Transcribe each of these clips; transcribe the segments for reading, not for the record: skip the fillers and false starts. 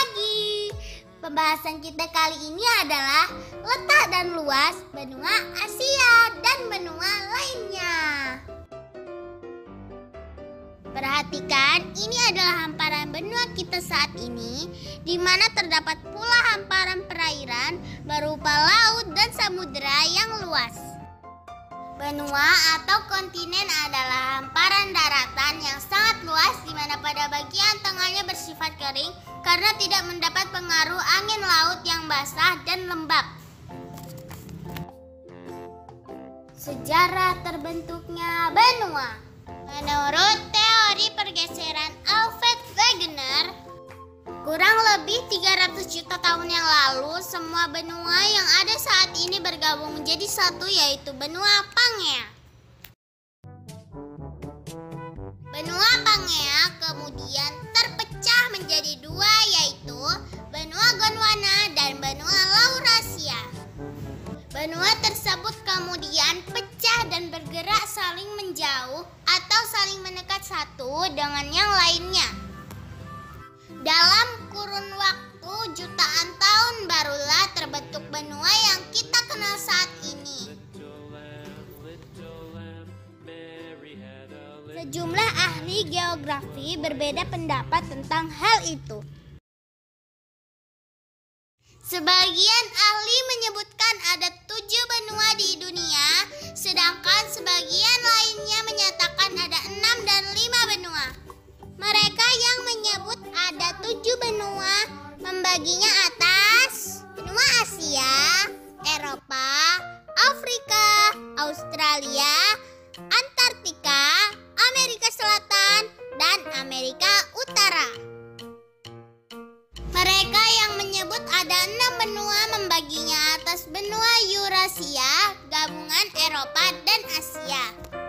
lagi. Pembahasan kita kali ini adalah letak dan luas benua Asia dan benua lainnya. Perhatikan, ini adalah hamparan benua kita saat ini, di mana terdapat pula hamparan perairan berupa laut dan samudera yang luas. Benua atau kontinen adalah hamparan daratan yang sangat luas di mana pada bagian tengahnya bersifat kering karena tidak mendapat pengaruh angin laut yang basah dan lembab. Sejarah terbentuknya benua. Menurut teori pergeseran Alfred Wegener, kurang lebih 300 juta tahun yang lalu, semua benua yang ada saat ini bergabung menjadi satu, yaitu benua Pangea. Benua Pangea kemudian terpecah menjadi dua, yaitu benua Gondwana dan benua Laurasia. Benua tersebut kemudian pecah dan bergerak saling menjauh atau saling mendekat satu dengan yang lainnya. Dalam kurun waktu jutaan tahun barulah terbentuk benua yang kita kenal saat ini. Sejumlah ahli geografi berbeda pendapat tentang hal itu. Sebagian ahli menyebutkan ada 7 benua di dunia, sedangkan sebagian lainnya menyatakan ada 6 dan 5 benua. Mereka yang menyebut ada 7 benua membaginya atas benua Asia, Eropa, Afrika, Australia, Antartika, Amerika Selatan, dan Amerika Utara. Mereka yang menyebut ada 6 benua membaginya atas benua Eurasia, gabungan Eropa dan Asia.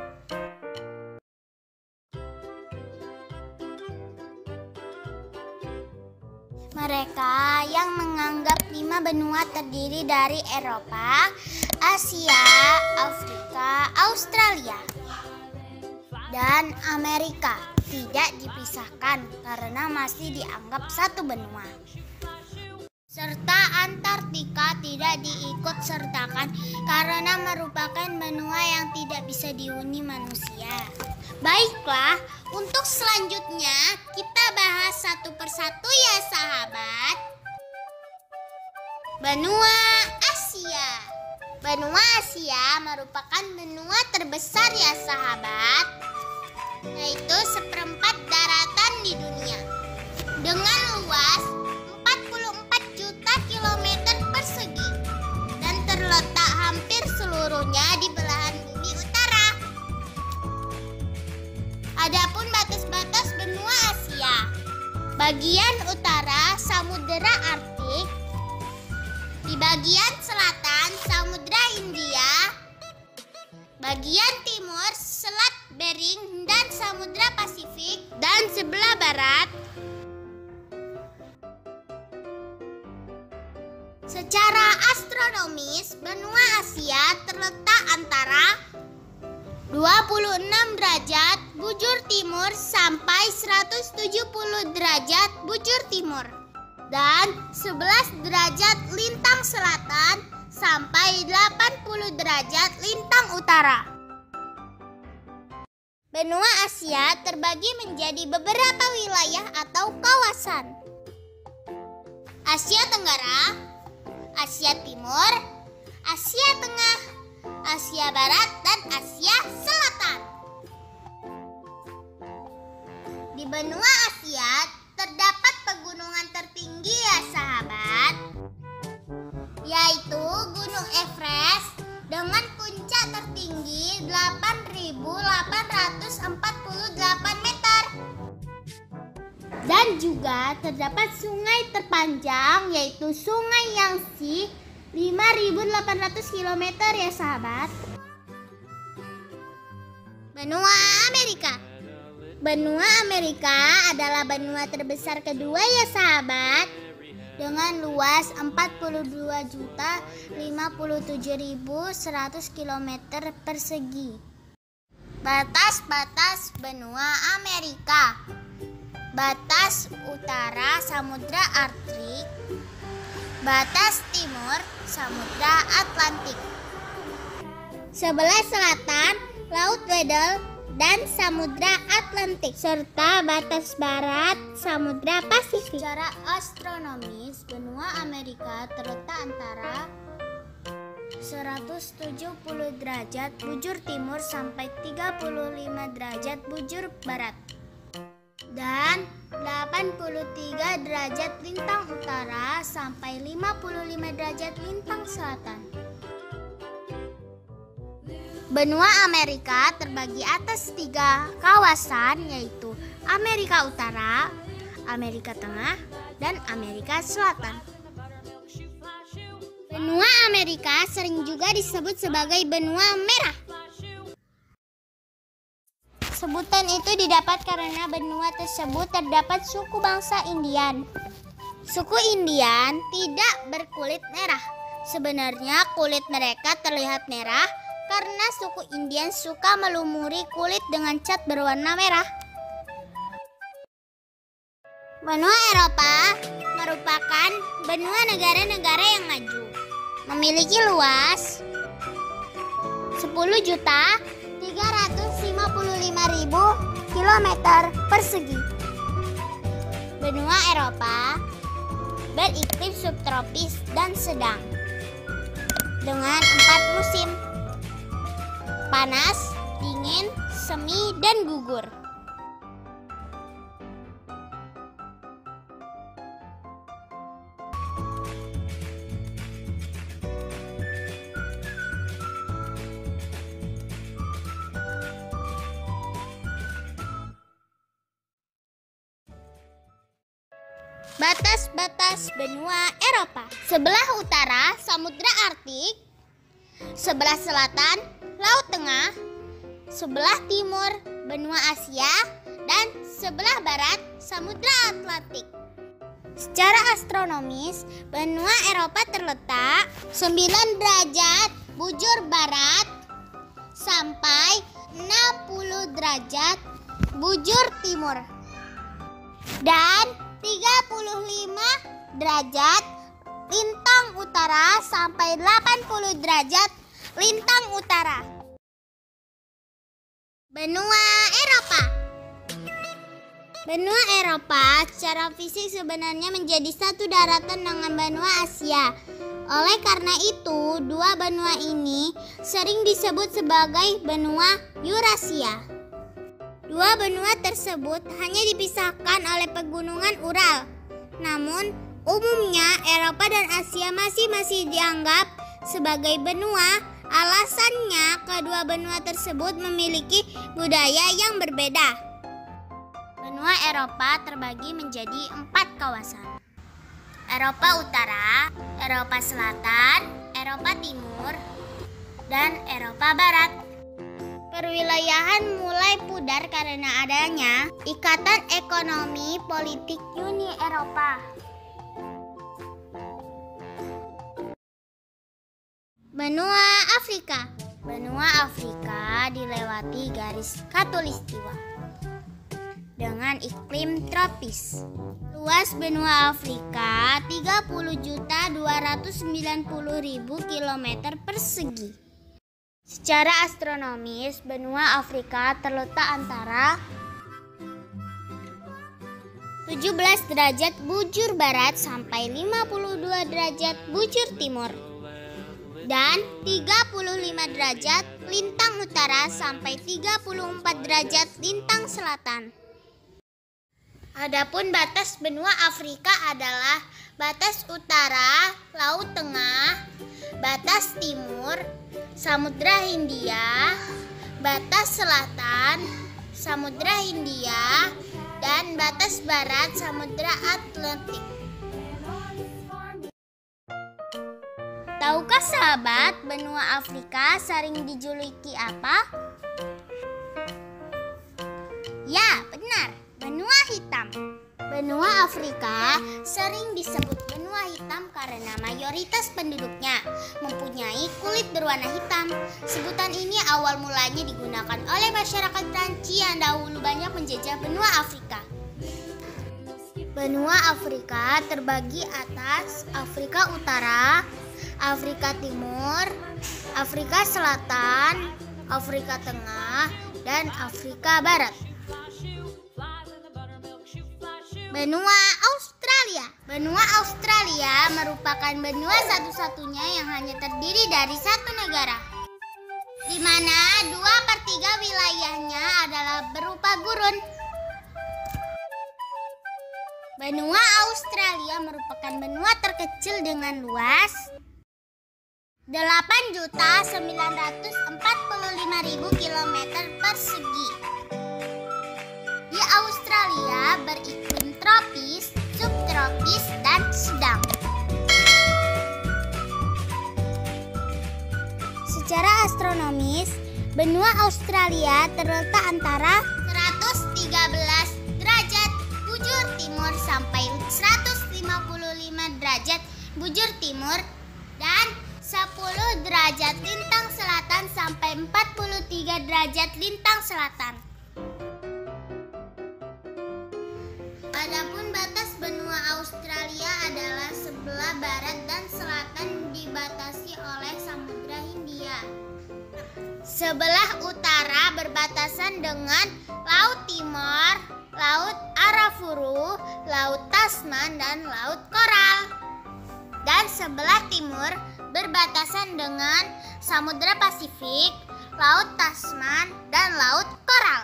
Mereka yang menganggap 5 benua terdiri dari Eropa, Asia, Afrika, Australia, dan Amerika tidak dipisahkan karena masih dianggap satu benua. Serta Antartika tidak diikut sertakan karena merupakan benua yang tidak bisa dihuni manusia. Baiklah, untuk selanjutnya kita bahas satu persatu ya sahabat. Benua Asia. Benua Asia merupakan benua terbesar ya sahabat, yaitu seperempat daratan di dunia. Dengan luas 44 juta kilometer persegi dan terletak hampir seluruhnya di belahan bumi utara. Adapun batas-batas benua Asia, bagian utara Samudera Arktik, di bagian selatan Samudra Hindia, bagian timur Selat Bering dan Samudra Pasifik, dan sebelah barat. Secara astronomis, benua Asia terletak antara 26 derajat bujur timur sampai 170 derajat bujur timur dan 11 derajat lintang selatan sampai 80 derajat lintang utara. Benua Asia terbagi menjadi beberapa wilayah atau kawasan. Asia Tenggara, Asia Timur, Asia Tengah, Asia Barat, dan Asia Selatan. Di benua Asia terdapat pegunungan tertinggi ya sahabat, yaitu Gunung Everest dengan puncak tertinggi 8.848 meter. Dan juga terdapat sungai terpanjang yaitu Sungai Yangtze 5.800 km ya sahabat. Benua Amerika. Benua Amerika adalah benua terbesar kedua ya sahabat, dengan luas 42.057.100 km persegi. Batas-batas benua Amerika. batas utara Samudra Arktik, batas timur Samudra Atlantik, sebelah selatan Laut Weddell dan Samudra Atlantik, serta batas barat Samudra Pasifik. Secara astronomis, benua Amerika terletak antara 170 derajat bujur timur sampai 35 derajat bujur barat dan 83 derajat lintang utara sampai 55 derajat lintang selatan. Benua Amerika terbagi atas 3 kawasan, yaitu Amerika Utara, Amerika Tengah, dan Amerika Selatan. Benua Amerika sering juga disebut sebagai benua merah. Sebutan itu didapat karena benua tersebut terdapat suku bangsa Indian. Suku Indian tidak berkulit merah. Sebenarnya kulit mereka terlihat merah karena suku Indian suka melumuri kulit dengan cat berwarna merah. Benua Eropa merupakan benua negara-negara yang maju. Memiliki luas 10.355.000 km persegi. Benua Eropa beriklim subtropis dan sedang dengan 4 musim: panas, dingin, semi, dan gugur. Batas-batas benua Eropa. Sebelah utara Samudra Arktik, sebelah selatan Laut Tengah, sebelah timur benua Asia, dan sebelah barat Samudra Atlantik. Secara astronomis, benua Eropa terletak 9 derajat bujur barat sampai 60 derajat bujur timur dan 35 derajat lintang utara sampai 80 derajat lintang utara. Benua Eropa. Benua Eropa secara fisik sebenarnya menjadi satu daratan dengan benua Asia. Oleh karena itu, dua benua ini sering disebut sebagai benua Eurasia. Dua benua tersebut hanya dipisahkan oleh pegunungan Ural. Namun, umumnya Eropa dan Asia masih dianggap sebagai benua. Alasannya, kedua benua tersebut memiliki budaya yang berbeda. Benua Eropa terbagi menjadi 4 kawasan: Eropa Utara, Eropa Selatan, Eropa Timur, dan Eropa Barat. Perwilayahan mulai pudar karena adanya Ikatan Ekonomi Politik Uni Eropa. Benua Afrika. Benua Afrika dilewati garis khatulistiwa dengan iklim tropis. Luas benua Afrika 30.290.000 km persegi. Secara astronomis, benua Afrika terletak antara 17 derajat bujur barat sampai 52 derajat bujur timur dan 35 derajat lintang utara sampai 34 derajat lintang selatan. Adapun batas benua Afrika adalah batas utara Laut Tengah, batas timur Samudra Hindia, batas selatan Samudra Hindia, dan batas barat Samudra Atlantik. Tahukah sahabat, benua Afrika sering dijuluki apa? Ya, benar, benua hitam. Benua Afrika sering disebut benua hitam karena mayoritas penduduknya mempunyai kulit berwarna hitam. Sebutan ini awal mulanya digunakan oleh masyarakat Prancis yang dahulu banyak menjajah benua Afrika. Benua Afrika terbagi atas Afrika Utara, Afrika Timur, Afrika Selatan, Afrika Tengah, dan Afrika Barat. Benua Australia. Benua Australia merupakan benua satu-satunya yang hanya terdiri dari satu negara, di mana 2/3 wilayahnya adalah berupa gurun. Benua Australia merupakan benua terkecil dengan luas 8.945.000 km persegi. Di Australia beriklim tropis, subtropis, dan sedang. Secara astronomis, benua Australia terletak antara 113 derajat bujur timur sampai 155 derajat bujur timur dan 10 derajat lintang selatan sampai 43 derajat lintang selatan. Adapun batas benua Australia adalah sebelah barat dan selatan dibatasi oleh Samudra Hindia. Sebelah utara berbatasan dengan Laut Timor, Laut Arafuru, Laut Tasman, dan Laut Koral. Dan sebelah timur berbatasan dengan Samudra Pasifik, Laut Tasman, dan Laut Koral.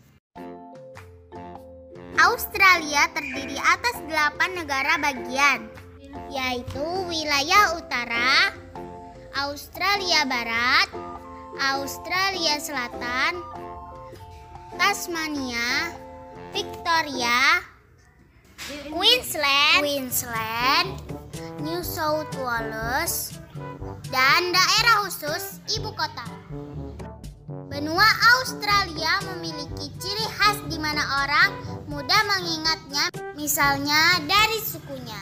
Australia terdiri atas 8 negara bagian, yaitu wilayah utara, Australia Barat, Australia Selatan, Tasmania, Victoria, Queensland, New South Wales, dan daerah khusus ibu kota. Benua Australia memiliki ciri khas di mana orang mudah mengingatnya, misalnya dari sukunya.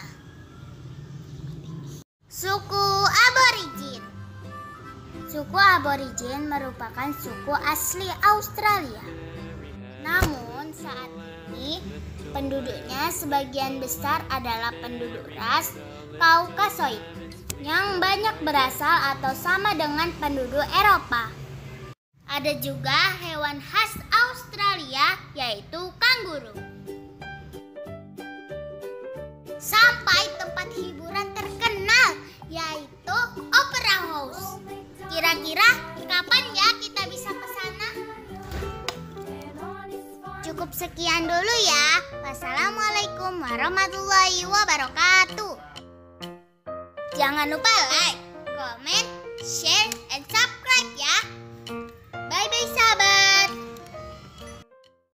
Suku Aborigin. Suku Aborigin merupakan suku asli Australia. Namun saat ini penduduknya sebagian besar adalah penduduk ras Kaukasoid yang banyak berasal atau sama dengan penduduk Eropa. Ada juga hewan khas Australia, yaitu kanguru. Sampai tempat hiburan terkenal, yaitu Opera House. Kira-kira kapan ya kita bisa ke sana? Cukup sekian dulu ya. Wassalamualaikum warahmatullahi wabarakatuh. Jangan lupa like,